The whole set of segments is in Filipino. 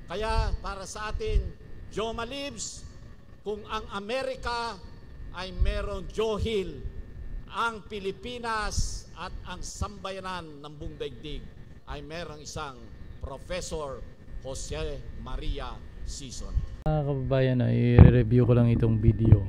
Kaya para sa atin, Joma lives, kung ang Amerika ay meron Johil, ang Pilipinas at ang sambayanan ng buong daigdig ay merong isang Professor Jose Maria Sison. Mga kababayan, i-review ko lang itong video.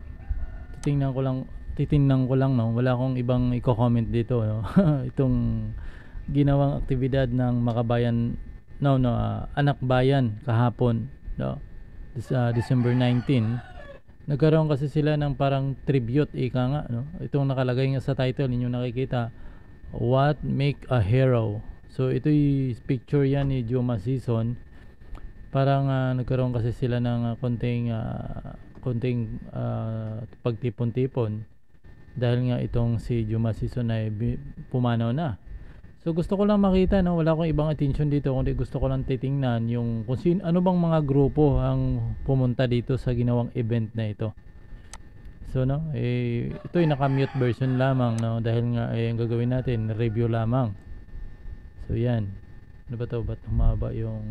Titingnan ko lang, no. Wala akong ibang i-comment dito, no. Itong ginawang aktibidad ng Makabayan, Anak Bayan kahapon, no. December 19. Nagkaroon kasi sila ng parang tribute, ika nga, no. Itong nakalagay nga sa title, ninyo nakikita, What Make a Hero. So ito'y picture yan ni Joma Sison. Parang nagkaroon kasi sila ng konting pagtipon-tipon dahil nga itong si Joma Sison ay pumanaw na. So gusto ko lang makita, no, wala akong ibang attention dito, kundi gusto ko lang titingnan yung kung ano bang mga grupo ang pumunta dito sa ginawang event na ito. So ito ay naka-mute version lamang, no, dahil nga ang gagawin natin review lamang. So yan. Ano ba 'to? Ba't humaba yung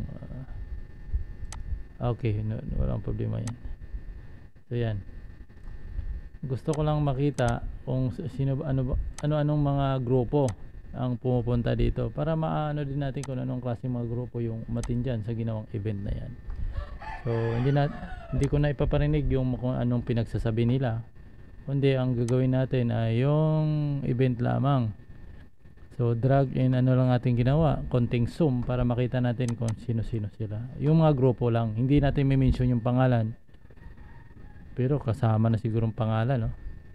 okay, walang problema yan. So yan. Gusto ko lang makita kung sino ano-anong mga grupo ang pumupunta dito para maano din natin kung anong klaseng mga grupo yung umatin dyan sa ginawang event na yan. So hindi ko na ipaparinig yung kung anong pinagsasabi nila, kundi ang gagawin natin ay yung event lamang. So drag in lang ating ginawa, konting zoom para makita natin kung sino-sino sila. Yung mga grupo lang, hindi natin i-mention yung pangalan, pero kasama na sigurong pangalan, no?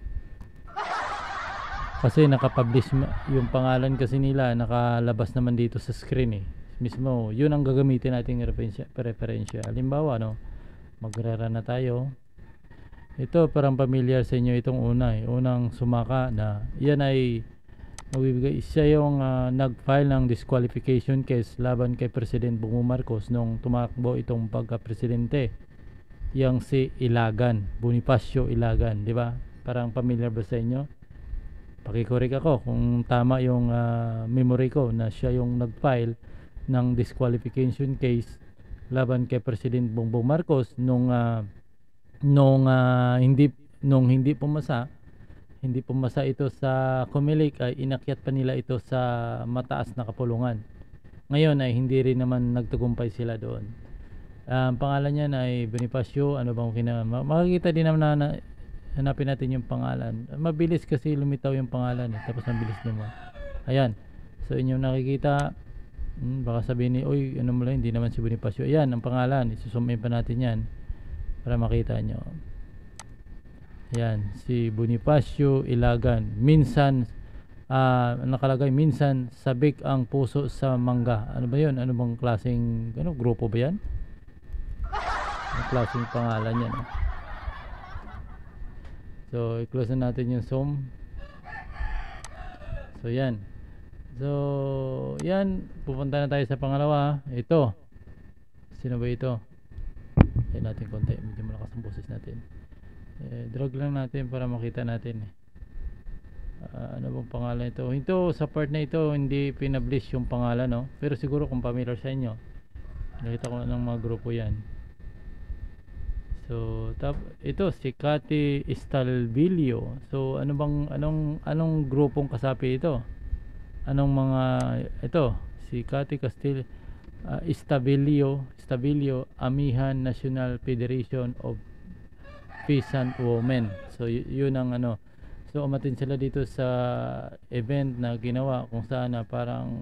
Kasi nakapublish yung pangalan kasi nila, nakalabas naman dito sa screen mismo. Yun ang gagamitin nating referensya. Halimbawa, no, magrara na tayo. Ito parang familiar sa inyo itong unang sumaka na yan ay magbibigay. Siya yung nag-file ng disqualification case laban kay President Bongbong Marcos nung tumakbo itong pagka-presidente. Yang si Ilagan, Bonifacio Ilagan, di ba? Parang familiar ba sa inyo? Pakikorek ako kung tama yung memory ko na siya yung nag-file ng disqualification case laban kay President Bongbong Marcos nung hindi pumasa ito sa COMELEC, ay inakyat pa nila ito sa mataas na kapulungan. Ngayon ay hindi rin naman nagtagumpay sila doon. Pangalan niya ay Bonifacio, makikita din naman na hanapin natin yung pangalan. Mabilis kasi lumitaw yung pangalan tapos mabilis naman. Ayan. So inyong nakikita, baka sabihin ni, oy, ano mo lang, hindi naman si Bonifacio. Ayan ang pangalan. Isuzoom in pa natin yan para makita nyo. Ayan, si Bonifacio Ilagan. Minsan nakalagay, minsan sabik ang puso sa mangga. Ano ba yun? Ano bang klaseng grupo ba yan? Ang klaseng pangalan yan, So i-close na natin yung zoom. So yan. So yan, pupunta na tayo sa pangalawa. Ito, sino ba ito? Ayan natin konti, medyo malakas ang boses natin. Drag lang natin para makita natin. Ano bang pangalan ito? Ito sa part na ito hindi pinablish yung pangalan, no? Pero siguro kung familiar sa inyo, nakita ko na ng mga grupo yan. So ito si Cathy Estalvillo. So anong grupong kasapi ito? Anong mga ito? Si Cathy Estalvillo, Amihan National Federation of Peasant Women. So yun ang So umatin sila dito sa event na ginawa kung saan parang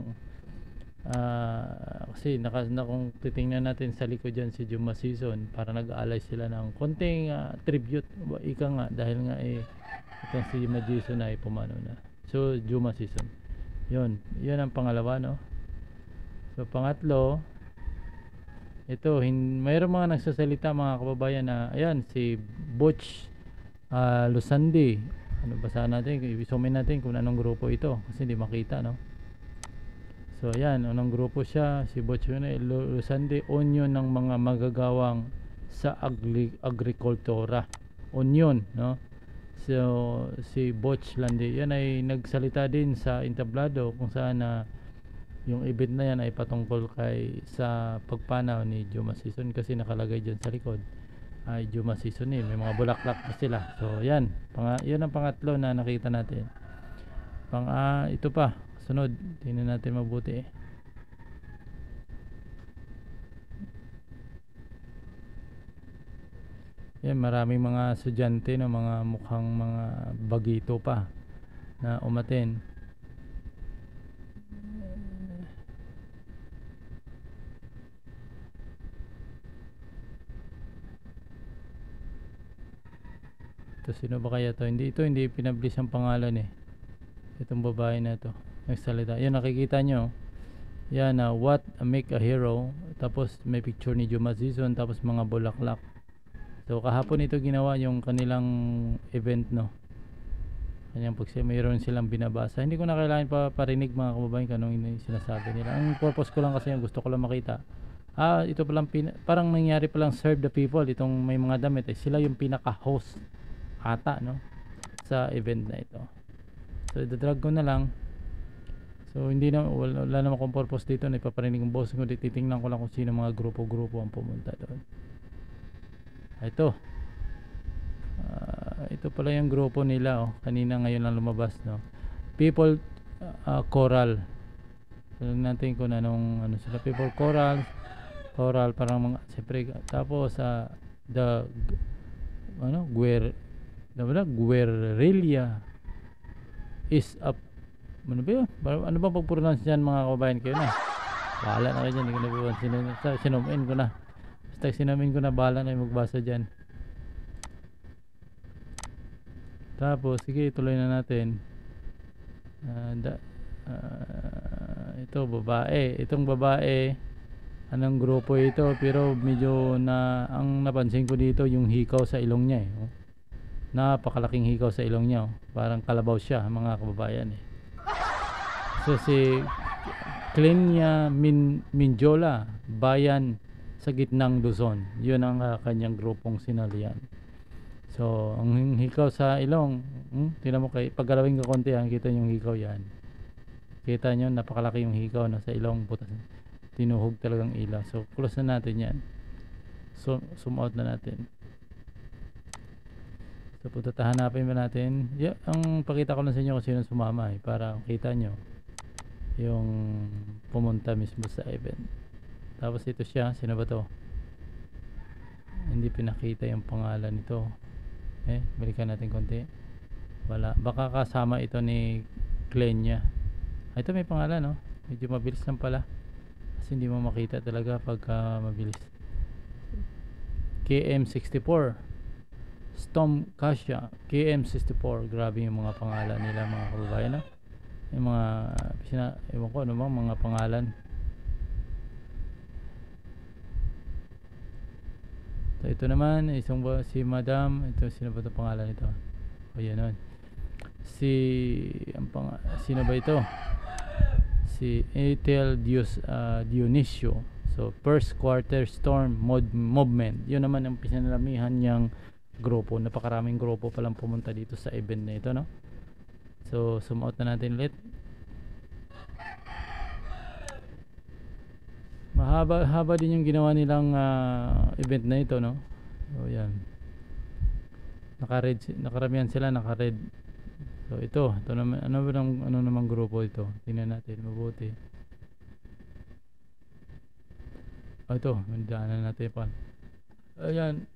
kasi kung titingnan natin sa likod dyan si Joma Sison, para nag-aalay sila ng konting tribute, ika nga, dahil nga itong si Joma Sison ay pumano na. So Joma Sison, yun ang pangalawa, no? So pangatlo, ito, mayroong mga nagsasalita, mga kababayan, na ayan, si Butch Lusandi. Ano basahan natin, i-zoom in natin kung anong grupo ito kasi hindi makita, no? So ayan, anong grupo siya? Si Butch Lusandi, Union ng mga magagawang sa agrikultura. Union, no? So si Butch Landi, yan ay nagsalita din sa entablado kung saan yung event na yan ay patungkol kay sa pagpanaw ni Juma Season, kasi nakalagay dyan sa likod ay Juma Season may mga bulaklak na sila. So yan, yun ang pangatlo na nakita natin. Ito pa, sunod, tingnan natin mabuti. Yan, maraming mga estudyante na mga mukhang mga bagito pa na umaten. Ito, sino ba kaya to? Hindi pinablis ang pangalan itong babae na to nagsalita. Yan, nakikita nyo yan, what make a hero, tapos may picture ni Juma Season, tapos mga bulaklak. So kahapon ito ginawa yung kanilang event, kanyang mayroon silang binabasa. Hindi ko na kailangan parinig mga kababayan kung anong sinasabi nila. Ang purpose ko lang kasi yung gusto ko lang makita. Ito palang parang nangyari palang serve the people. Itong may mga damit sila yung pinaka-host ata sa event na ito. So idadrag ko na lang. So wala naman akong purpose dito na ipaparinig ang boss ko. Titingnan ko lang kung sino mga grupo-grupo ang pumunta doon. Ito pala yung grupo nila kanina, ngayon lang lumabas People Choral. Tignan natin kung ano sila. People Choral parang mga siyempre. Tapos Guerrilla is up. Ano ba yun? Ano ba pag-pronounce dyan mga kababayan? Kayo na bahala na kayo dyan. Hindi ko na sinumin ko na. Basta sinamin ko na, bahala na yung magbasa dyan. Tapos sige, tuloy na natin. Ito babae. Itong babae, anong grupo ito? Pero medyo ang napansin ko dito yung hikaw sa ilong niya napakalaking hikaw sa ilong niya parang kalabaw siya mga kababayan So si Klenya Minjola, bayan sa gitnang Luzon, yun ang kanyang grupong sinalian. So ang hikaw sa ilong, tingnan mo, paggalawin ko konti kita yung hikaw yan. Kita nyo, napakalaki yung hikaw sa ilong, butas, tinuhog talagang ilaw. So close na natin yan. So zoom out na natin. So hanapin ba natin? Ang pakita ko lang sa inyo kung sino sumama para kita nyo yung pumunta mismo sa event. Tapos ito siya, sino ba to? Hindi pinakita yung pangalan nito. Balikan natin konti. Wala, baka kasama ito ni Klenya. Ito may pangalan medyo mabilis lang pala kasi hindi mo makita talaga pagka mabilis. KM64 Storm Kasia, KM64. Grabe yung mga pangalan nila mga kababayan yung mga ewan ko ano bang mga pangalan. So ito naman si Madam, ito sino ba ito pangalan nito? Yan sino ba ito? Si Ethel Dionisio. So first quarter storm movement, yun naman ang pinalamihan niyang grupo. Napakaraming grupo palang pumunta dito sa event na ito So zoom out na natin ulit. Mahaba din yung ginawa nilang event na ito So yan, nakaramihan sila naka-red. So ito naman, ano namang grupo ito, tingnan natin mabuti. Ito, mandaanan natin pa. Ayan,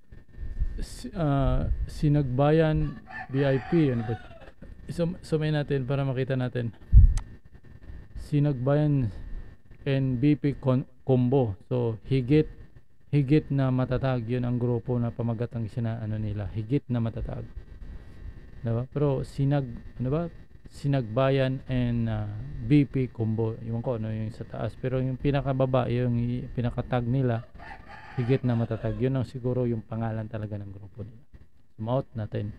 Sinagbayan VIP. Ano ba? Sumay natin para makita natin. Sinagbayan NBP combo. So higit na matatag, yun ang grupo na pamagat ang nila, higit na matatag, diba? Pero Sinagbayan and BP combo, yung yung sa taas, pero yung pinakababa, yung pinakatag nila, higit na matatag, yun ang siguro yung pangalan talaga ng grupo nila. Zoom out natin.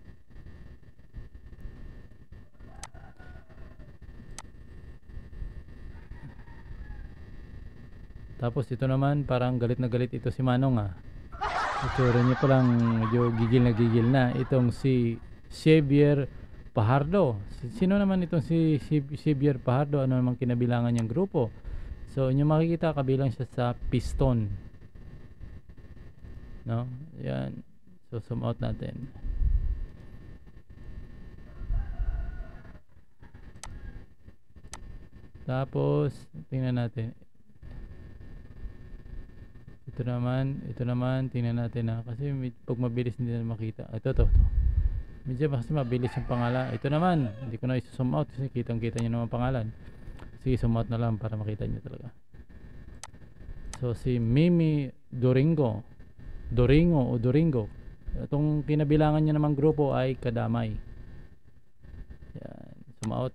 Tapos ito naman, parang galit na galit ito si Manong itsura niya palang medyo gigil na itong si Xavier Pajardo. Sino naman itong si Xavier Pajardo? Ano naman kinabilangan niyang grupo? So inyo makikita kabilang siya sa piston, no? Yan. So zoom out natin. Tapos tingnan natin. Ito naman tingnan natin na kasi pag mabilis hindi na makita. Ito. Medyo kasi mabilis yung pangalan. Ito naman, hindi ko na i-zoom out kasi kitang-kita niyo naman pangalan. Sige, zoom out na lang para makita niyo talaga. So si Mimi Doringo. Itong kinabilangan niya namang grupo ay Kadamay. Yan, zoom out.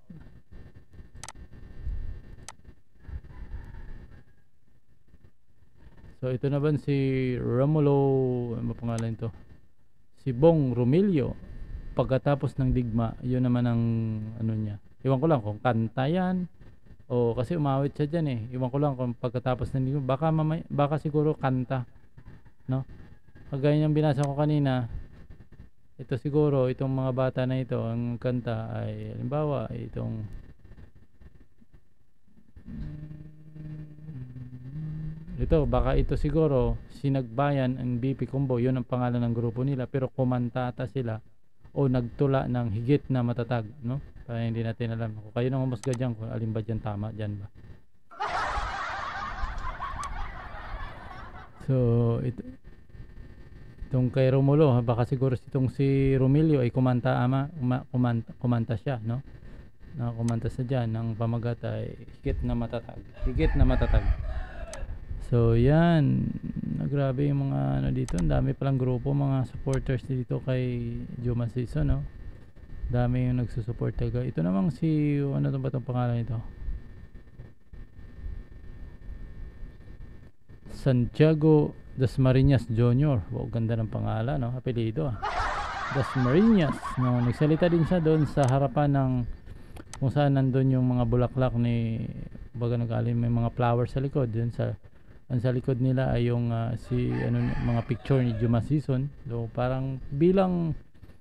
So ito naman si Romulo, ano pangalan ito? Si Bong Romilio. Pagkatapos ng digma, yun naman ang ano niya. Iwan ko lang kung kanta yan o kasi umawit siya dyan eh. Iwan ko lang kung pagkatapos ng digma, baka siguro kanta, no? Kagaya niyang binasa ko kanina, ito siguro itong mga bata na ito, ang kanta ay halimbawa itong ito, baka ito siguro Sinagbayan ang BP Combo, yun ang pangalan ng grupo nila, pero kumantata sila o nagtula ng higit na matatag, no? Kaya hindi natin alam. Kung kayo nang umusga dyan, kung alin ba dyan tama, dyan ba? So itong kay Romulo, baka siguro itong si Romilio ay kumanta siya, no? Kumanta sa dyan ng pamagat ay higit na matatag. So yan, grabe yung mga ano dito, ang dami palang grupo, mga supporters dito kay Juma Season, no? Dami yung nagsusupport talaga. Ito namang si, ano ba itong pangalan nito? Santiago Dasmariñas Jr. Wow, ganda ng pangalan, no? Apelido, Dasmariñas, no? Nagsalita din siya doon sa harapan ng kung saan nandun yung mga bulaklak ni baga nagaling, may mga flowers sa likod. Doon sa likod nila ay yung mga picture ni Juma Season. So parang bilang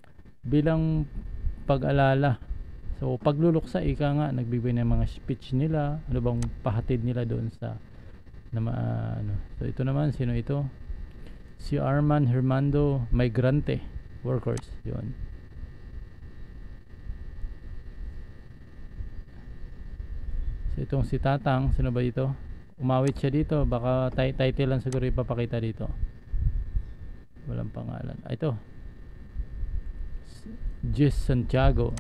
pag-alala. So pagluluksa, ika nga nagbibigay ng mga speech nila, ano bang pahatid nila doon sa ano. So ito naman, sino ito? Si Arman Hermando Migrante Workers, yun. So itong si Tatang, sino ba ito? Umawit siya dito, baka title lang siguro ipapakita dito, walang pangalan. Ito, Gis Santiago.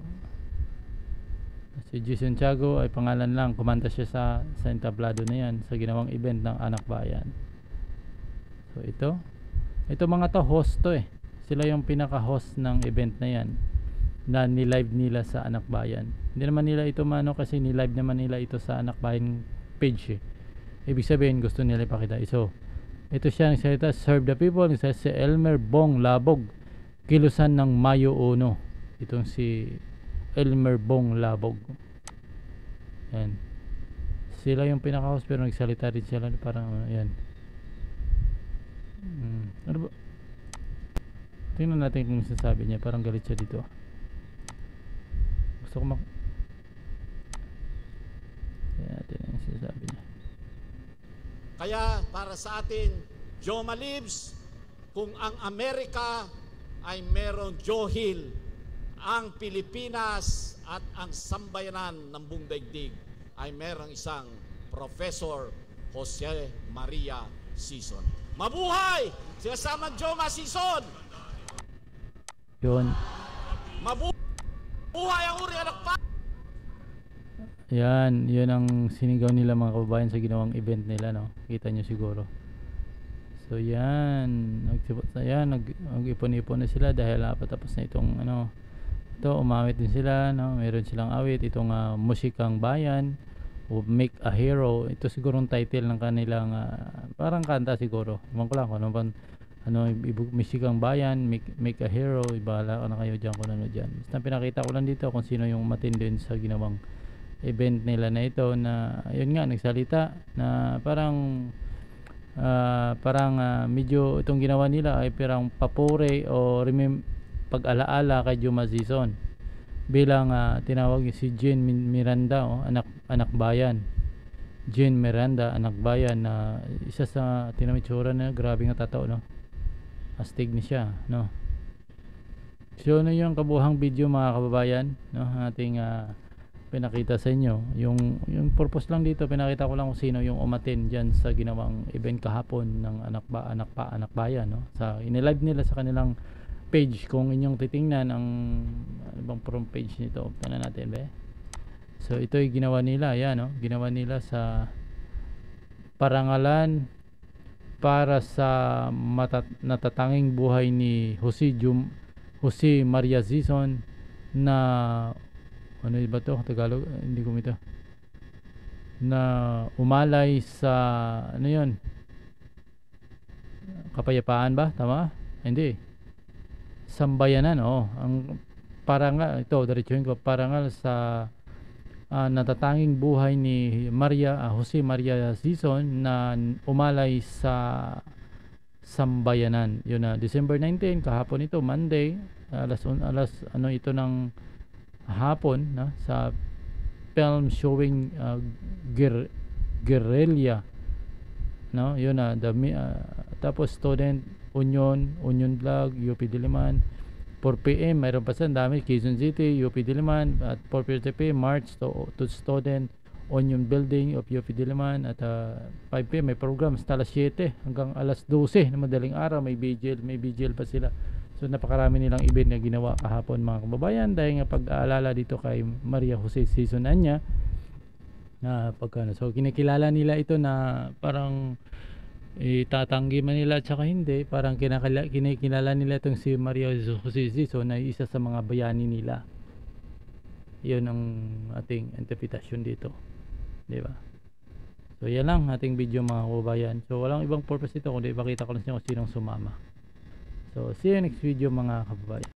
Si Gis Santiago ay pangalan lang, kumanta siya sa entablado na yan sa ginawang event ng Anak Bayan. So ito mga to, host to eh. Sila yung pinaka host ng event na yan na ni-live nila sa Anak Bayan. Hindi naman nila ito kasi ni-live naman nila ito sa Anak Bayan page eh. Ibig sabihin gusto nila ipakita. So ito siya nagsalita, serve the people. Nagsalita si Elmer Bong Labog, Kilusan ng Mayo 1. Itong si Elmer Bong Labog, yan. Sila yung pinaka-host pero nagsalita rin sila parang yan. Ano ba? Tingnan natin kung sasabi niya. Parang galit siya dito. Gusto ko tingnan natin ang sasabi niya. Kaya para sa atin, Joma lives, kung ang Amerika ay meron Johil, ang Pilipinas at ang sambayanan ng buong daigdig ay merong isang Professor Jose Maria Sison. Mabuhay! Sinasamang Joma Sison! Yun. Mabuhay ang uri anak pa! Yan, yun ang sinigaw nila mga kababayan sa ginawang event nila, no? Kita nyo siguro. So yan, nag-ipon-ipon na sila dahil tapos na itong ito, umawit din sila, no? Meron silang awit, itong Musikang Bayan o Make a Hero. Ito sigurong title ng kanilang parang kanta siguro. Ewan ko lang kung Musikang Bayan, Make a Hero, ibahala na kayo dyan kung ano dyan. Basta pinakita ko lang dito kung sino yung matindi sa ginawang event nila na ito, na ayun nga nagsalita na parang medyo itong ginawa nila ay parang papuri o pag-alaala kay Juma Season bilang tinawag si Jean Miranda, anak bayan. Jane Miranda, anak bayan, na isa sa tinamitsura na grabe nga tatao, no? Astig ni siya, no? So, ano yung kabuhang video mga kababayan, no? Ating pinakita sa inyo. Yung purpose lang dito, pinakita ko lang kung sino yung umatin dyan sa ginawang event kahapon ng anak bayan, no? Sa inilive nila sa kanilang page. Kung inyong titingnan ang ano bang front page nito, tingnan natin ba? So ito ay ginawa nila, yan, no? Ginawa nila sa parangalan para sa natatanging buhay ni Jose Maria Zison na ano ba to Tagalog, hindi ko ito, na umalay sa ano yon, kapayapaan ba, tama? Hindi, sambayanan. Ang parangal, ito diretsuhin ko, parangal sa natatanging buhay ni Jose Maria Zison na umalay sa sambayanan. Yun na, December 19, kahapon ito, Monday, alas ano ito ng hapon, na sa film showing Guerrilla, no? Yun na, tapos student Union Vlog, UP Diliman, 4 PM, mayroon pa sa dami, Quezon City, UP Diliman, at 4:30 PM, March to student Union Building of UP Diliman, at 5 PM may program hasta alas 7 hanggang alas 12 na madaling araw, may vigil pa sila. So napakarami nilang event na ginawa kahapon mga kababayan, dahil nga pag-aalala dito kay Maria Jose Zison Anya na pagkano. So kinikilala nila ito na parang itatanggi man nila at saka hindi, parang kinikilala nila itong si Maria Jose Zison na isa sa mga bayani nila. Yun ang ating interpretasyon dito, di ba? So yan lang ating video mga kababayan. So walang ibang purpose ito kundi ipakita ko lang sa inyo kung sinong sumama. So see you next video mga kababayan.